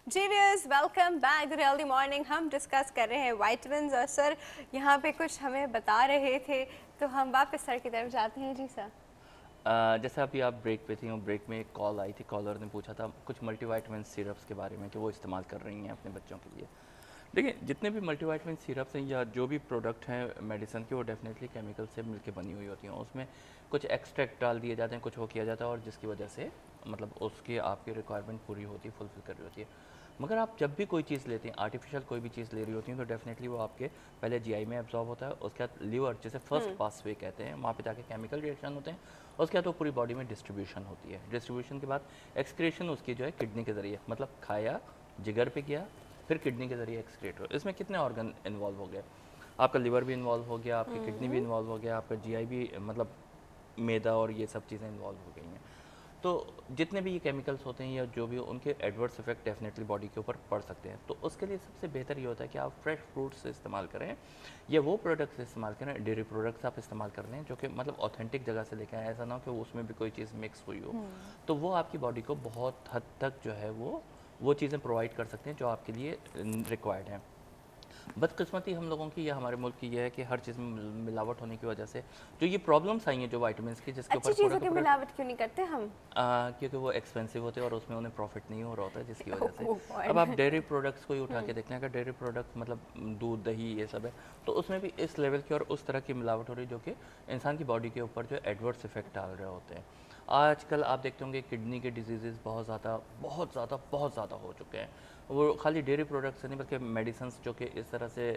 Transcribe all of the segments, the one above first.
Ji viewers, welcome back to healthy morning. हम discuss कर रहे हैं विटामिन्स और सर यहाँ पे कुछ हमें बता रहे थे, तो हम वापस सर की तरफ जाते हैं। जी सर, जैसे अभी आप ब्रेक पे थी और ब्रेक में एक कॉल आई थी, कॉलर ने पूछा था कुछ मल्टीविटामिन सिरप्स के बारे में कि वो इस्तेमाल कर रही हैं अपने बच्चों के लिए। देखिए, जितने भी मल्टीविटामिन सिरप्स हैं या जो भी प्रोडक्ट हैं मेडिसिन के, वो डेफिनेटली केमिकल से मिलके बनी हुई होती हैं। उसमें कुछ एक्सट्रैक्ट डाल दिए जाते हैं, कुछ वो किया जाता है और जिसकी वजह से मतलब उसकी आपकी रिक्वायरमेंट पूरी होती है, फुलफिल कर रही होती है। मगर आप जब भी कोई चीज़ लेते हैं, आर्टिफिशियल कोई भी चीज़ ले रही होती हैं, तो डेफिनेटली वो आपके पहले जीआई में एब्जॉर्ब होता है, उसके बाद लीवर, जिसे फर्स्ट पासवे कहते हैं, वहाँ पे जाके केमिकल रिएक्शन होते हैं, उसके बाद वो पूरी बॉडी में डिस्ट्रीब्यूशन होती है। डिस्ट्रीब्यूशन के बाद एक्सक्रीशन उसकी जो है किडनी के ज़रिए, मतलब खाया, जिगर पे किया, फिर किडनी के ज़रिए एक्सक्रीट हो। इसमें कितने ऑर्गन इन्वॉल्व हो गए? आपका लिवर भी इन्वॉल्व हो गया, आपकी किडनी भी इन्वॉल्व हो गया, आपका जीआई भी, मतलब मैदा और ये सब चीज़ें इन्वॉल्व हो गई हैं। तो जितने भी ये केमिकल्स होते हैं या जो भी, उनके एडवर्स इफेक्ट डेफिनेटली बॉडी के ऊपर पड़ सकते हैं। तो उसके लिए सबसे बेहतर ये होता है कि आप फ्रेश फ्रूट्स इस्तेमाल करें या वो प्रोडक्ट्स इस्तेमाल करें, डेयरी प्रोडक्ट्स आप इस्तेमाल कर लें जो कि मतलब ऑथेंटिक जगह से लेके आए। ऐसा ना हो कि उसमें भी कोई चीज़ मिक्स हुई हो। तो वो आपकी बॉडी को बहुत हद तक जो है वो चीज़ें प्रोवाइड कर सकते हैं जो आपके लिए रिक्वायर्ड हैं। बदकिस्मती हम लोगों की या हमारे मुल्क की ये है कि हर चीज़ में मिलावट होने की वजह से जो ये प्रॉब्लम्स आई हैं जो वाइटामिन की, जिसके अच्छी ऊपर चीज़ों की मिलावट क्यों नहीं करते हम? क्योंकि वो एक्सपेंसिव होते हैं और उसमें उन्हें प्रॉफिट नहीं हो रहा होता है, जिसकी वजह से। ओह अब आप गॉड। डेयरी प्रोडक्ट्स को ही उठा के देखते हैं, अगर डेयरी प्रोडक्ट मतलब दूध, दही, ये सब है, तो उसमें भी इस लेवल की और उस तरह की मिलावट हो रही है जो कि इंसान की बॉडी के ऊपर जो एडवर्स इफेक्ट डाल रहे होते हैं। आजकल आप देखते होंगे किडनी के डिजीज़ बहुत ज़्यादा बहुत ज़्यादा बहुत ज़्यादा हो चुके हैं। वो खाली डेयरी प्रोडक्ट्स नहीं बल्कि मेडिसिन्स जो कि इस तरह से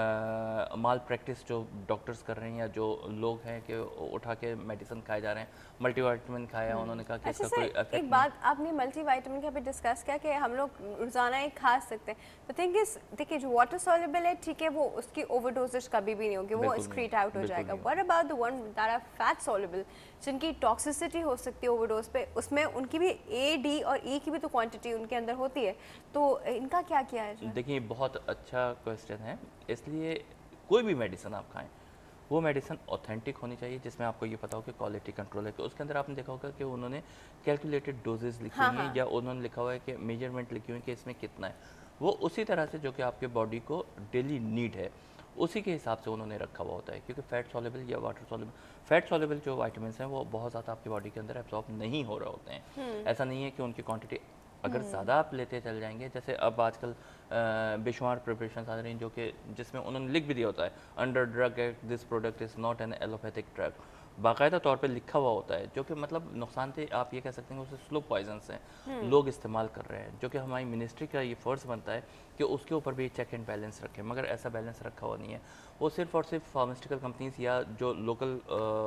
माल प्रैक्टिस जो डॉक्टर्स कर रहे हैं या जो लोग हैं कि उठा के मेडिसिन खाए जा रहे हैं। मल्टीविटामिन खाया, उन्होंने कहा कि अच्छा इसका सर, कोई एक इफेक्ट नहीं। बात आपने मल्टी वाइटामिन का भी डिस्कस किया कि हम लोग रोज़ाना एक खा सकते हैं। तो थिंक इज, देखिए जो वाटर सॉल्युबल है, ठीक है, वो उसकी ओवरडोजेज कभी भी नहीं होगी, वो बिल्कुल नहीं एक्सक्रीट होगा, आउट हो बिल्कुल जाएगा। नहीं व्हाट होगा। About the one that are fat soluble, जिनकी टॉक्सिसिटी हो सकती है ओवरडोज पे, उसमें उनकी भी ए, डी और ई की भी तो क्वांटिटी उनके अंदर होती है, तो इनका क्या किया है सर? देखिए, बहुत अच्छा क्वेश्चन है। इसलिए कोई भी मेडिसिन आप खाएं, वो मेडिसिन ऑथेंटिक होनी चाहिए, जिसमें आपको ये पता हो कि क्वालिटी कंट्रोल है। कि उसके अंदर आपने देखा होगा कि उन्होंने कैलकुलेटेड डोजेज लिखी हाँ हुई हैं हाँ। या उन्होंने लिखा हुआ है कि मेजरमेंट लिखी हुई है कि इसमें कितना है। वो उसी तरह से जो कि आपके बॉडी को डेली नीड है, उसी के हिसाब से उन्होंने रखा हुआ होता है। क्योंकि फैट सॉल्युबल या वाटर सॉल्युबल, फैट सॉल्युबल जो वाइटामिन हैं वो बहुत ज़्यादा आपकी बॉडी के अंदर एब्जॉर्ब नहीं हो रहे होते हैं। ऐसा नहीं है कि उनकी क्वांटिटी अगर ज़्यादा आप लेते चल जाएंगे, जैसे अब आजकल बेशुमार प्रिपरेशन आ रही हैं जो कि जिसमें उन्होंने लिख भी दिया होता है, under drug act this product is not an allopathic drug, बाकायदा तौर पे लिखा हुआ होता है, जो कि मतलब नुकसानदेह आप ये कह सकते हैं, उसे स्लो पॉइजन्स हैं, लोग इस्तेमाल कर रहे हैं, जो कि हमारी मिनिस्ट्री का ये फ़र्ज़ बनता है कि उसके ऊपर भी चेक एंड बैलेंस रखें। मगर ऐसा बैलेंस रखा हुआ नहीं है। वो सिर्फ और सिर्फ फार्मास्यूटिकल कंपनीज़ या जो लोकल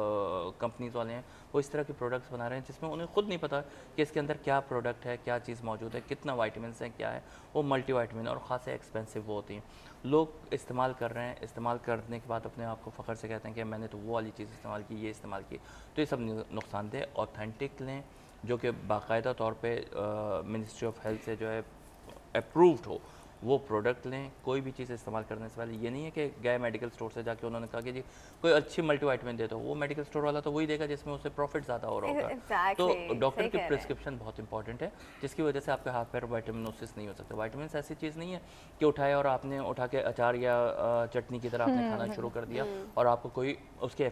कंपनीज़ वाले हैं, वो इस तरह के प्रोडक्ट्स बना रहे हैं जिसमें उन्हें खुद नहीं पता कि इसके अंदर क्या प्रोडक्ट है, क्या चीज़ मौजूद है, कितना वाइटामिन है, क्या है। वो मल्टीविटामिन और ख़ास एक्सपेंसिव वो होती हैं। लोग इस्तेमाल कर रहे हैं, इस्तेमाल करने के बाद अपने आप को फ़ख्र से कहते हैं कि मैंने तो वो वाली चीज़ इस्तेमाल की, ये इस्तेमाल की। तो ये सब नुकसानदेह। ऑथेंटिक लें, जो कि बाकायदा तौर पे मिनिस्ट्री ऑफ हेल्थ से जो है अप्रूव्ड हो, वो प्रोडक्ट लें। कोई भी चीज़ इस्तेमाल करने से पहले ये नहीं है कि गए मेडिकल स्टोर से जाके उन्होंने कहा कि जी कोई अच्छी मल्टीविटामिन दे दो, वो मेडिकल स्टोर वाला तो वही देगा जिसमें उससे प्रॉफिट ज़्यादा हो रहा होगा। तो एग्जैक्टली, डॉक्टर सही की कह रहे हैं। प्रिस्क्रिप्शन बहुत इंपॉर्टेंट है, जिसकी वजह से आपके हाथ पैर वाइटामिनोसिस नहीं हो सकता। वाइटामिन ऐसी चीज़ नहीं है कि उठाया और आपने उठा के अचार या चटनी की तरह आपने खाना शुरू कर दिया और आपको कोई उसके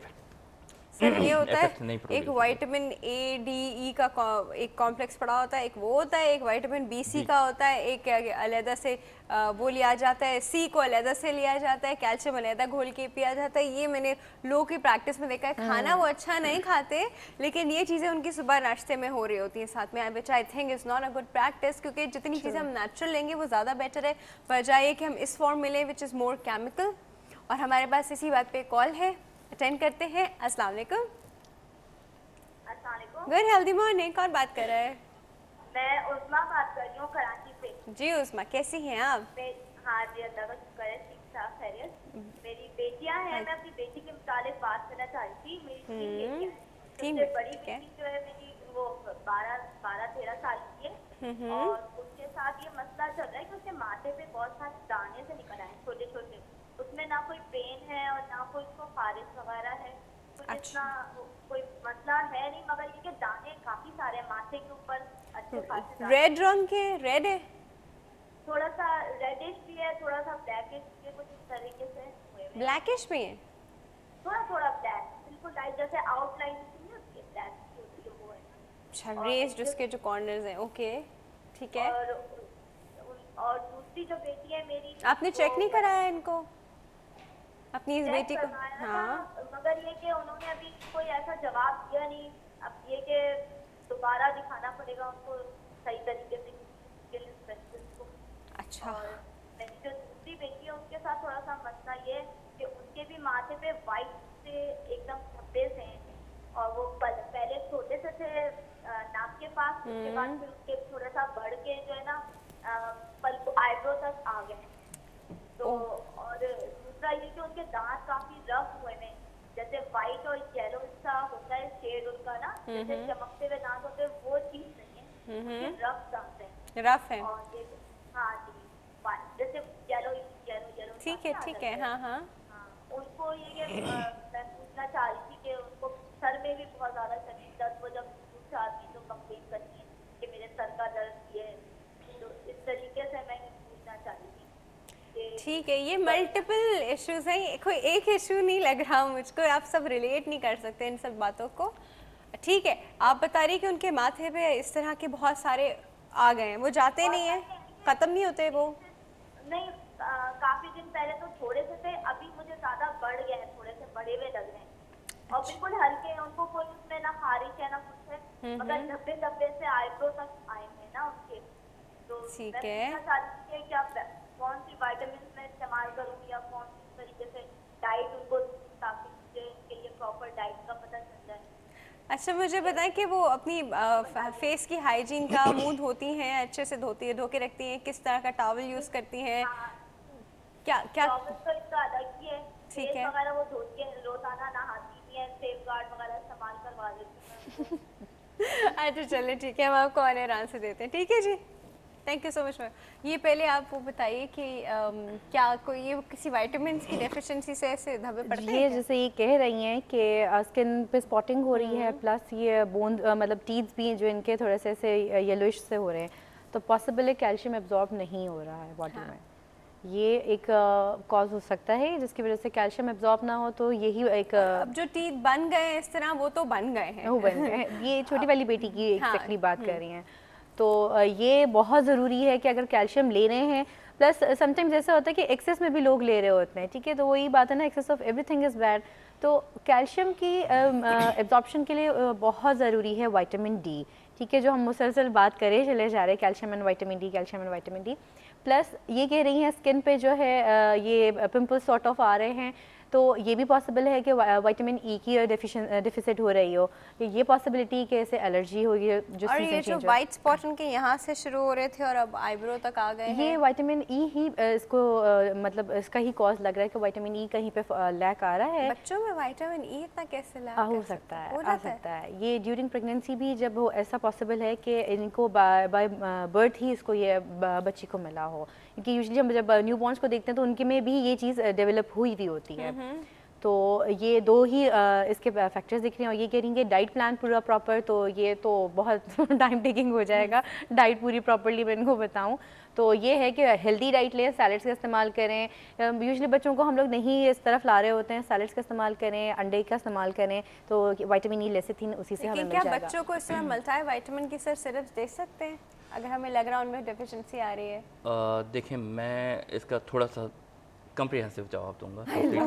सर ये होता है, इफेक्ट नहीं एक प्रोड्यूस होंगे। विटामिन ए, डी, ई का एक कॉम्प्लेक्स पड़ा होता है, एक वो होता है, एक विटामिन बी, सी जी, का होता है, एक अलहदा से वो लिया जाता है, सी को अलहदा से लिया जाता है, कैल्शियम अलहदा घोल के पिया जाता है। ये मैंने लोगों की प्रैक्टिस में देखा है। खाना वो अच्छा नहीं खाते, लेकिन ये चीज़ें उनकी सुबह नाश्ते में हो रही होती हैं साथ में, which I think is not a good practice, क्योंकि जितनी चीज़ें हम नेचुरल लेंगे वो ज़्यादा बेटर है, बजाय कि हम इस फॉर्म में लें विच इज़ मोर केमिकल। और हमारे पास इसी बात पे कॉल है, अटेंड करते हैं। अस्सलाम वालेकुम। गुड हेल्दी मॉर्निंग, कौन बात कर रहा है? मैं उस्मा बात कर रही हूँ कराची से। जी उस्मा, कैसी हैं आप? हाँ जी, अल्लाह का शुक्र है, ठीक ठाक खैरियत। मेरी बेटियां हैं, मैं अपनी बेटी के मुतालिक बात करना चाह रही थी। मेरी 3 बेटियां हैं। सबसे बड़ी ठीक है। बेटी जो है मेरी, वो 12-13 साल की है और उसके साथ ये मसला चल रहा है कि उसके माथे पे बहुत सारे दाने से निकल आए, छोटे छोटे। उसमें ना कोई पेन है और ना कोई उसको खारिश वगैरह है, कुछ इतना कोई मसला है नहीं, मगर ये कि दाने काफी सारे माथे के ऊपर अच्छे खासे दाने। रेड रंग के, रेड है? थोड़ा सा रेडिश भी है, थोड़ा सा ब्लैकिश भी है, कुछ इस तरीके से हुए हुए हैं। ब्लैकिश भी है? थोड़ा थोड़ा ब्लैक, बिल्कुल लाइट, जैसे आउटलाइन नहीं होती है ब्लैक की होती है वो है। अच्छा, और रेस्ड उसके जो कॉर्नर्स हैं, ओके ठीक है। और दूसरी जो बेटी है मेरी, आपने चेक नहीं कराया इनको अपनी इस चेक बेटी को? करवाया हाँ था, मगर ये कि उन्होंने अभी कोई ऐसा जवाब दिया नहीं। अब ये कि दोबारा दिखाना पड़ेगा उनको सही तरीके से स्पेशलिस्ट को। अच्छा। और मेरी जो दूसरी बेटी है उसके साथ थोड़ा सा मसला ये है कि उनके भी माथे पे वाइट से एकदम धब्बे से हैं, और वो पहले छोटे से थे नाक के पास, उसके बाद फिर उसके थोड़ा सा बढ़ के जो है ना आईब्रो तक आ गए। तो और दूसरा ये कि उनके दांत काफी रफ हुए हैं, जैसे व्हाइट और येलो सा होता है शेड उनका ना, जैसे चमकते हुए दांत होते हैं, वो चीज नहीं है, उनके रफ दांत हैं। रफ है? और ये हाँ जी, जैसे येलो येलो येलो ठीक है, हाँ हाँ। उनको ये मैं पूछना चाह रही थी कि उनको सर में भी बहुत ज्यादा शरीर दर्द, वो जब दूसरे आदमी तो कंप्लेन करती है कि मेरे सर का दर्द ये, तो इस तरीके से मैं पूछना चाह रही थी। ठीक है, ये मल्टीपल इश्यूज हैं, कोई एक इशू नहीं लग रहा मुझको, आप सब रिलेट नहीं कर सकते इन सब बातों को। ठीक है, आप बता रही कि उनके माथे पे इस तरह के बहुत सारे आ गए हैं, वो जाते नहीं है, खत्म नहीं होते वो? नहीं, काफी दिन पहले तो थोड़े से थे, अभी मुझे ज्यादा बढ़ गए हैं, थोड़े से बड़े हुए लग रहे हैं और बिल्कुल हल्के हैं, उनको कोई उसमें ना खारिश है ना कुछ है, मगर धब्बे धब्बे से आईब्रो तक आए हैं ना उनके। तो ठीक मैं है। पूछना चाहती थी कि आप कौन सी विटामिन मैं इस्तेमाल करूँ या कौन सी तरीके से डाइट उनको, ताकि मुझे उनके लिए प्रॉपर डाइट का पता चल जाए। अच्छा, मुझे बताएं कि वो अपनी फेस की हाइजीन का, मुंह धोती हैं अच्छे से, धो के रखती हैं, किस तरह का टॉवल यूज़ करती हैं? क्या क्या? टॉवल तो इसका अलग ही है, ठीक फेस है। वगैरह वो धोती है, रोजाना नहाती भी है, सेफ गार्ड वगैरह इस्तेमाल करवा देती हूँ। अच्छा चलिए ठीक है, हम आपको ऑनर आंसर देते हैं। ठीक है जी, thank you so much ma'am. ये पहले आप वो बताइए कि क्या कोई ये किसी विटामिन की डेफिशिएंसी से ऐसे धब्बे पड़ते हैं? ये जैसे ये कह रही हैं कि स्किन पे स्पॉटिंग हो रही है, प्लस ये बोन मतलब टीथ भी हैं जो इनके थोड़े से ऐसे येलोइश से हो रहे हैं, तो पॉसिबल है कैल्शियम एब्जॉर्ब नहीं हो रहा है बॉडी में। ये एक कॉज हो सकता है जिसकी वजह से कैल्शियम एब्जॉर्ब ना हो, तो यही एक अब जो टीथ बन गए इस तरह, वो तो बन गए हैं, वो बन गए हैं। ये छोटी वाली बेटी की एक्जैक्टली बात कर रही हैं। तो ये बहुत ज़रूरी है कि अगर कैल्शियम ले रहे हैं, प्लस समटाइम्स ऐसा होता है कि एक्सेस में भी लोग ले रहे होते हैं, ठीक है, तो वही बात है ना, excess of everything is bad. तो कैल्शियम की एब्जॉर्प्शन के लिए बहुत ज़रूरी है विटामिन डी, ठीक है, जो हम मुसलसल बात करें चले जा रहे हैं, calcium and vitamin D, calcium and vitamin D. Plus ये कह रही हैं स्किन पे जो है ये पिंपल्स सॉर्ट ऑफ आ रहे हैं, तो ये भी पॉसिबल है कि विटामिन ई की डिफिसिट हो रही हो, ये पॉसिबिलिटी कि ऐसे एलर्जी हो, ये जो और ये जो वाइट स्पॉट उनके यहाँ से शुरू हो रहे थे और अब आईब्रो तक आ गए हैं, ये विटामिन ई ही इसको मतलब इसका ही कॉज लग रहा है कि विटामिन ई कहीं पे लैक आ रहा है। बच्चों में विटामिन ई इतना कैसे लैक हो सकता है, आ सकता है। ये ड्यूरिंग प्रेगनेंसी भी जब हो ऐसा पॉसिबल है कि इनको बाय बर्थ ही इसको ये बच्ची को मिला हो, क्योंकि यूजुअली हम जब न्यू बॉर्न्स को देखते हैं तो उनके में भी ये चीज़ डेवलप हुई भी होती है। तो ये दो ही इसके फैक्टर्स दिख रहे हैं, और ये कह रही हैं कि डाइट प्लान पूरा प्रॉपर, तो ये तो बहुत टाइम टेकिंग हो जाएगा डाइट पूरी प्रॉपरली मैं इनको बताऊं। तो ये है कि हेल्दी डाइट लें, सैलड्स का इस्तेमाल करें, यूजुअली बच्चों को हम लोग नहीं इस तरफ ला रहे होते हैं, सैलड्स का इस्तेमाल करें, अंडे का इस्तेमाल करें, तो विटामिन ई लेसिथिन उसी से हमें मिल जाएगा। क्या बच्चों को इस तरह मिलता है विटामिन की सर सिरप दे सकते हैं अगर हमें लग रहा है उनमें डेफिशिएंसी आ रही है? देखिए, मैं इसका थोड़ा सा कम्प्रिहेंसिव जवाब दूंगा।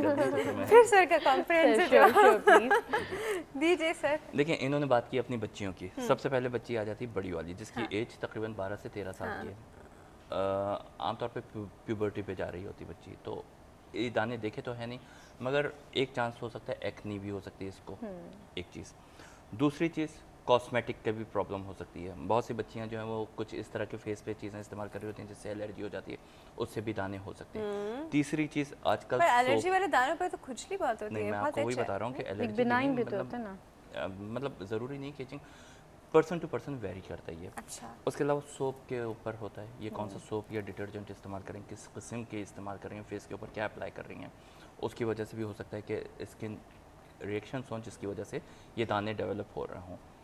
फिर सर का कम्प्रिहेंसिव जवाब दीजिए सर। देखिए, इन्होंने बात की अपनी बच्चियों की। सबसे पहले बच्ची आ जाती है बड़ी वाली, जिसकी एज तकरीबन 12 से 13 साल की है। आमतौर पे प्यूबर्टी पे जा रही होती बच्ची, तो ये दाने देखे तो है नहीं, मगर एक चांस हो सकता है एक्नी भी हो सकती है इसको, एक चीज़। दूसरी चीज़, कॉस्मेटिक का भी प्रॉब्लम हो सकती है। बहुत सी बच्चियां जो हैं वो कुछ इस तरह के फेस पे चीज़ें इस्तेमाल कर रही होती हैं जिससे एलर्जी हो जाती है, उससे भी दाने हो सकते हैं। तीसरी चीज़, आजकल पर एलर्जी वाले दानों पे तो खुजली बहुत होती है। मैं आपको वही बता रहा हूँ कि एलर्जी बिनाइन भी तो होता है ना, मतलब ज़रूरी नहीं कि पर्सन टू पर्सन वेरी करता है ये। अच्छा। उसके अलावा सोप के ऊपर होता है, ये कौन सा सोप या डिटर्जेंट इस्तेमाल करें, किस किस्म के इस्तेमाल कर रही हैं, फेस के ऊपर क्या अप्लाई कर रही हैं, उसकी वजह से भी हो सकता है कि स्किन रिएक्शंस हों जिसकी वजह से ये दाने डेवलप हो रहे हों।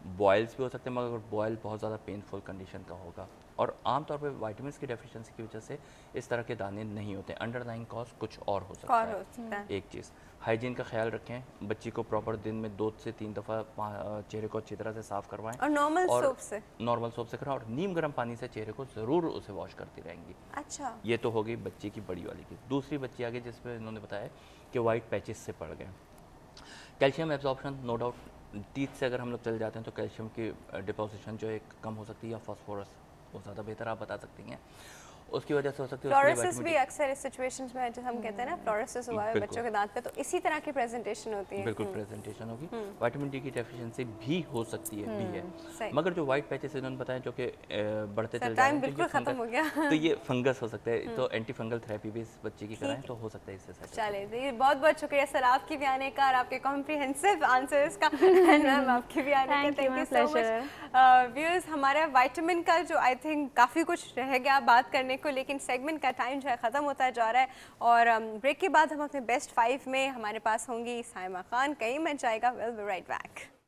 बॉयल्स भी हो सकते हैं, मगर बॉयल बहुत ज़्यादा पेनफुल कंडीशन का होगा। और आमतौर पे विटामिन्स की डेफिशिएंसी की वजह से इस तरह के दाने नहीं होते। अंडरलाइंग कॉज कुछ और हो सकता है। एक चीज़, हाइजीन का ख्याल रखें, बच्ची को प्रॉपर दिन में 2 से 3 दफ़ा चेहरे को अच्छी तरह से साफ़ करवाएं और नॉर्मल सोप से कराएं, और नीम गर्म पानी से चेहरे को ज़रूर उसे वॉश करती रहेंगी। अच्छा, ये तो हो गई बच्ची की बड़ी वाली की। दूसरी बच्ची आगे जिसमें इन्होंने बताया कि वाइट पैचेस से पड़ गए। Calcium absorption no doubt teeth से अगर हम लोग चल जाते हैं तो कैल्शियम की डिपोजिशन जो है कम हो सकती है, या फास्फोरस वो ज़्यादा बेहतर आप बता सकती हैं, उसकी वजह से हो सकती है। फ्लोरोसिस भी अक्सर इस सिचुएशंस में जैसे हम कहते हैं ना फ्लोरोसिस हुआ है बच्चों के दांत पे, तो इसी तरह की प्रेजेंटेशन होती है। बिल्कुल प्रेजेंटेशन होगी। विटामिन डी की डेफिशिएंसी भी हो सकती है, भी है। मगर जो वाइट पैचेस इन्होंने बताया जो कि बढ़ते चल रहे हैं, बिल्कुल खत्म हो गया तो ये फंगस हो सकता है, तो एंटी फंगल थेरेपी भी इस बच्चे की कराएं तो हो सकता है इससे सेट। चलिए, बहुत बहुत शुक्रिया सर आपके भी आने का और आपके कॉम्प्रिहेंसिव आंसर्स का। मैम आपके भी आने का thank you so much. Viewers, हमारा विटामिन का जो आई थिंक काफ़ी कुछ रह गया बात करने को, लेकिन सेगमेंट का टाइम जो है ख़त्म होता जा रहा है। और ब्रेक के बाद हम अपने बेस्ट 5 में हमारे पास होंगी साइमा खान, कहीं मच जाएगा। We'll be right back.